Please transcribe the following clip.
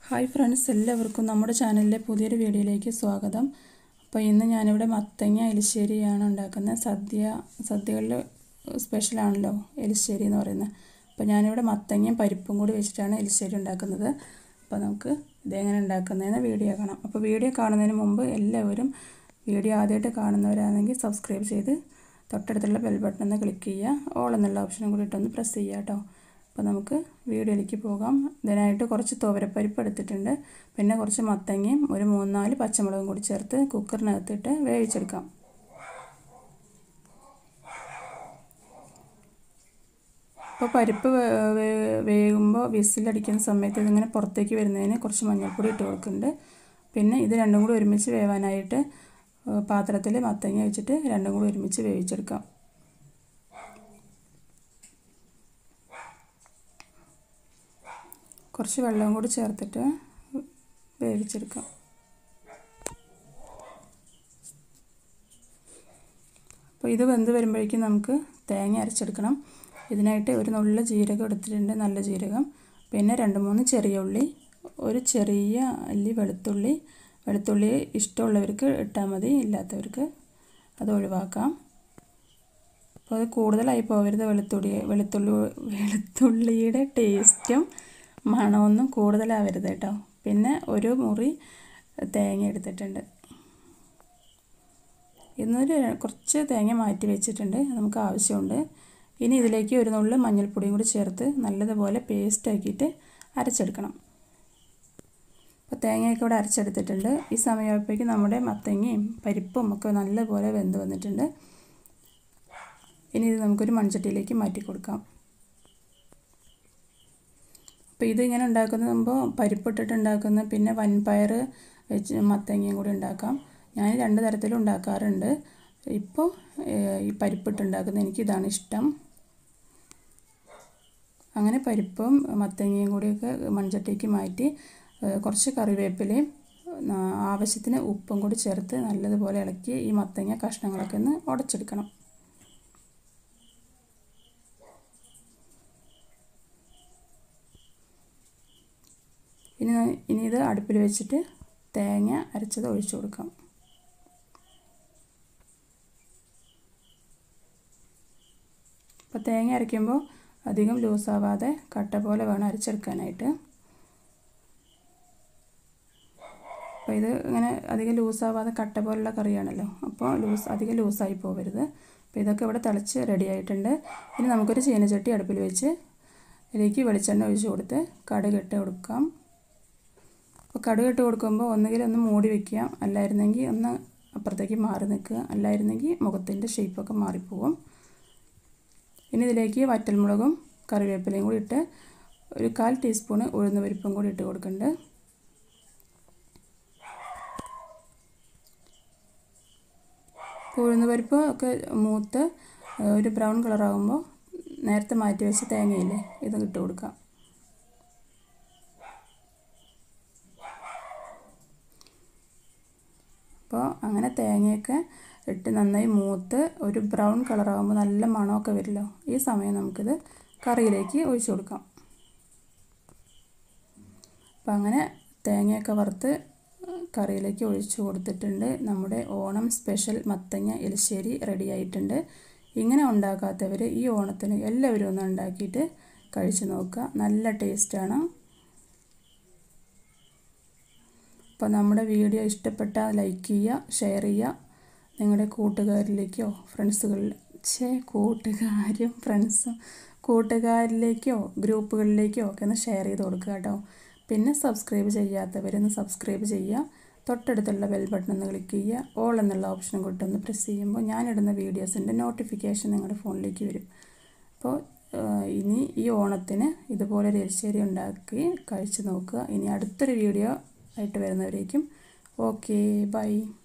Hi friends, എല്ലാവർക്കും നമ്മുടെ ചാനലിലെ പുതിയൊരു വീഡിയോയിലേക്ക് സ്വാഗതം. അപ്പോൾ ഇന്ന് ഞാനിവിടെ മത്തങ്ങ എലിശ്ശേരിയാണ് ഉണ്ടാക്കുന്നത്. സദ്യകളിൽ സ്പെഷ്യലാണല്ലോ എലിശ്ശേരി എന്ന് പറയുന്നത്. അപ്പോൾ ഞാനിവിടെ മത്തങ്ങയും പരിപ്പും കൂടി വെച്ചിട്ടാണ് എലിശ്ശേരി ഉണ്ടാക്കുന്നത്. അപ്പോൾ നമുക്ക് ഇതെങ്ങനെ ഉണ്ടാക്കുന്നതെന്ന് വീഡിയോ കാണാം. അപ്പോൾ വീഡിയോ കാണുന്നതിന് മുമ്പ് എല്ലാവരും വീഡിയോ ആദ്യമായിട്ട് കാണുന്നവരാണെങ്കിൽ സബ്സ്ക്രൈബ് ചെയ്ത് തൊട്ടടുത്തുള്ള ബെൽ ബട്ടൺ ഒന്ന് ക്ലിക്ക് ചെയ്യുക. ഓൾ എന്നുള്ള ഓപ്ഷനും കൂടി ഇട്ടൊന്ന് പ്രസ് ചെയ്യുക കേട്ടോ. അപ്പോൾ നമുക്ക് വീഡിയോയിലേക്ക് പോകാം. ഇതിനായിട്ട് കുറച്ച് തുവരപ്പരിപ്പ് എടുത്തിട്ടുണ്ട്, പിന്നെ കുറച്ച് മത്തങ്ങയും ഒരു 3-4 പച്ചമുളകും കൂടി ചേർത്ത് കുക്കറിനകത്തിട്ട് വേവിച്ചെടുക്കാം. അപ്പോൾ പരിപ്പ് വേകുമ്പോൾ വിസിലടിക്കുന്ന സമയത്ത് ഇതിങ്ങനെ പുറത്തേക്ക് വരുന്നതിന് കുറച്ച് മഞ്ഞൾപ്പൊടി ഇട്ട് കൊടുക്കുന്നുണ്ട്. പിന്നെ ഇത് രണ്ടും കൂടി ഒരുമിച്ച് വേവാനായിട്ട് പാത്രത്തിൽ മത്തങ്ങ വെച്ചിട്ട് രണ്ടും കൂടി ഒരുമിച്ച് വേവിച്ചെടുക്കാം. കുറച്ച് വെള്ളം കൂടി ചേർത്തിട്ട് വേവിച്ചെടുക്കാം. അപ്പോൾ ഇത് വെന്ത് വരുമ്പോഴേക്കും നമുക്ക് തേങ്ങ അരച്ചെടുക്കണം. ഇതിനായിട്ട് ഒരു നുള്ള ജീരകം എടുത്തിട്ടുണ്ട്, നല്ല ജീരകം. പിന്നെ 2-3 ചെറിയ ഉള്ളി, ഒരു ചെറിയ അല്ലി വെളുത്തുള്ളി ഇഷ്ടമുള്ളവർക്ക് ഇട്ടാൽ മതി, ഇല്ലാത്തവർക്ക് അത് ഒഴിവാക്കാം. അപ്പോൾ അത് കൂടുതലായി പോകരുത്. വെളുത്തുള്ളിയുടെ ടേസ്റ്റും മണമൊന്നും കൂടുതലാവരുത് കേട്ടോ. പിന്നെ ഒരു മുറി തേങ്ങ എടുത്തിട്ടുണ്ട്. ഇന്നൊരു കുറച്ച് തേങ്ങ മാറ്റി വെച്ചിട്ടുണ്ട്, നമുക്ക് ആവശ്യമുണ്ട്. ഇനി ഇതിലേക്ക് ഒരു നുള്ളു മഞ്ഞൾപ്പൊടിയും കൂടി ചേർത്ത് നല്ലതുപോലെ പേസ്റ്റാക്കിയിട്ട് അരച്ചെടുക്കണം. അപ്പോൾ തേങ്ങയൊക്കെ ഇവിടെ അരച്ചെടുത്തിട്ടുണ്ട്. ഈ സമയമാകുമ്പോഴേക്കും നമ്മുടെ മത്തങ്ങയും പരിപ്പും ഒക്കെ നല്ലപോലെ വെന്ത് വന്നിട്ടുണ്ട്. ഇനി ഇത് നമുക്കൊരു മൺചട്ടിയിലേക്ക് മാറ്റി കൊടുക്കാം. അപ്പോൾ ഇതിങ്ങനെ ഉണ്ടാക്കുമ്പോൾ പരിപ്പിട്ടിട്ട് ഉണ്ടാക്കുന്ന, പിന്നെ വൻപയർ വെച്ച് മത്തങ്ങയും കൂടി ഉണ്ടാക്കാം. ഞാൻ 2 തരത്തിലും ഉണ്ടാക്കാറുണ്ട്. ഇപ്പോൾ ഈ പരിപ്പിട്ട് ഉണ്ടാക്കുന്നത് എനിക്കിതാണ് ഇഷ്ടം. അങ്ങനെ പരിപ്പും മത്തങ്ങയും കൂടിയൊക്കെ മൺചട്ടിക്ക് മാറ്റി കുറച്ച് കറിവേപ്പിലയും ആവശ്യത്തിന് ഉപ്പും കൂടി ചേർത്ത് നല്ലതുപോലെ ഇളക്കി ഈ മത്തങ്ങ കഷ്ണങ്ങളൊക്കെ ഒന്ന് ഉടച്ചെടുക്കണം. ഇനി ഇത് അടുപ്പിൽ വെച്ചിട്ട് തേങ്ങ അരച്ചത് ഒഴിച്ചു കൊടുക്കാം. അപ്പോൾ തേങ്ങ അരയ്ക്കുമ്പോൾ അധികം ലൂസാവാതെ കട്ട പോലെ വേണം അരച്ചെടുക്കാനായിട്ട്. അപ്പോൾ ഇത് ഇങ്ങനെ അധികം ലൂസാവാതെ കട്ട പോലുള്ള കറിയാണല്ലോ, അപ്പോൾ അധികം ലൂസായി പോകരുത്. അപ്പോൾ ഇതൊക്കെ ഇവിടെ തിളച്ച് റെഡി ആയിട്ടുണ്ട്. ഇനി നമുക്കൊരു ചീനച്ചട്ടി അടുപ്പിൽ വെച്ച് ഇതിലേക്ക് വെളിച്ചെണ്ണ ഒഴിച്ച് കൊടുത്ത് കടുക് ഇട്ട് കൊടുക്കാം. അപ്പോൾ കടുക് ഇട്ട് കൊടുക്കുമ്പോൾ ഒന്നുകിൽ ഒന്ന് മൂടി വയ്ക്കുക, അല്ലായിരുന്നെങ്കിൽ ഒന്ന് അപ്പുറത്തേക്ക് മാറി നിൽക്കുക, അല്ലായിരുന്നെങ്കിൽ മുഖത്തിൻ്റെ ഷേപ്പൊക്കെ മാറിപ്പോവും. ഇനി ഇതിലേക്ക് വറ്റൽമുളകും കറിവേപ്പിലയും കൂടി ഇട്ട് ഒരു 1/4 ടീസ്പൂൺ ഉഴുന്ന് പരിപ്പും കൂടി ഇട്ട് കൊടുക്കുന്നുണ്ട്. ഉഴുന്ന് പരിപ്പ് ഒക്കെ മൂത്ത് ഒരു ബ്രൗൺ കളറാകുമ്പോൾ നേരത്തെ മാറ്റി വെച്ച തേങ്ങയില്ലേ, ഇത് ഇട്ട് കൊടുക്കാം. അപ്പോൾ അങ്ങനെ തേങ്ങയൊക്കെ ഇട്ട് നന്നായി മൂത്ത് ഒരു ബ്രൗൺ കളറാകുമ്പോൾ നല്ല മണമൊക്കെ വരുമല്ലോ, ഈ സമയം നമുക്കിത് കറിയിലേക്ക് ഒഴിച്ചു കൊടുക്കാം. അപ്പോൾ അങ്ങനെ തേങ്ങയൊക്കെ വറുത്ത് കറിയിലേക്ക് ഒഴിച്ചു കൊടുത്തിട്ടുണ്ട്. നമ്മുടെ ഓണം സ്പെഷ്യൽ മത്തങ്ങ എലിശ്ശേരി റെഡി ആയിട്ടുണ്ട്. ഇങ്ങനെ ഉണ്ടാക്കാത്തവർ ഈ ഓണത്തിന് എല്ലാവരും ഒന്ന് ഉണ്ടാക്കിയിട്ട് കഴിച്ചു നോക്കുക, നല്ല ടേസ്റ്റാണ്. അപ്പോൾ നമ്മുടെ വീഡിയോ ഇഷ്ടപ്പെട്ടാൽ ലൈക്ക് ചെയ്യുക, ഷെയർ ചെയ്യുക, നിങ്ങളുടെ കൂട്ടുകാരിലേക്കോ കൂട്ടുകാരിലേക്കോ ഗ്രൂപ്പുകളിലേക്കോ ഒക്കെ ഒന്ന് ഷെയർ ചെയ്ത് കൊടുക്കുക കേട്ടോ. പിന്നെ സബ്സ്ക്രൈബ് ചെയ്യാത്തവരൊന്ന് സബ്സ്ക്രൈബ് ചെയ്യുക, തൊട്ടടുത്തുള്ള ബെൽ ബട്ടൺ ഒന്ന് ക്ലിക്ക് ചെയ്യുക. ഓൾ എന്നുള്ള ഓപ്ഷനും കൂടി ഒന്ന് പ്രസ് ചെയ്യുമ്പോൾ ഞാനിടുന്ന വീഡിയോസിൻ്റെ നോട്ടിഫിക്കേഷൻ നിങ്ങളുടെ ഫോണിലേക്ക് വരും. അപ്പോൾ ഇനി ഈ ഓണത്തിന് ഇതുപോലൊരു എലിശ്ശേരി ഉണ്ടാക്കി കഴിച്ച് നോക്കുക. ഇനി അടുത്തൊരു വീഡിയോ ആയിട്ട് വരുന്നവരേക്കും ഓക്കെ, ബൈ.